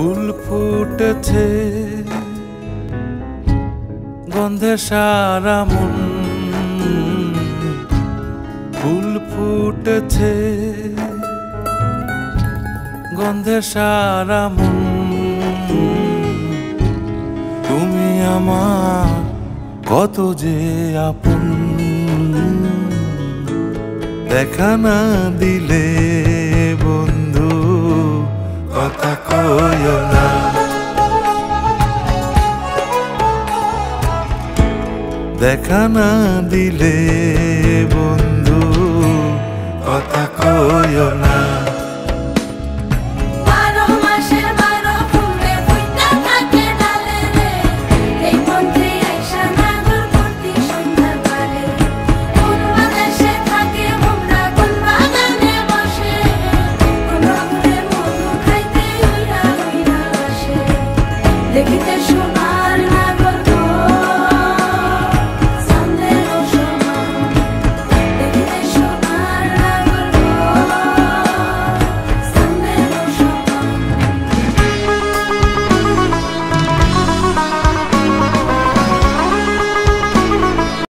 ফুল ফুটেছে গন্ধে সারা মন, ফুল ফুটেছে গন্ধে সারা মন। তুমি আমার কত যে আপন, দেখা না দিলে বন্ধু কথা কইও না। দেখা না দিলে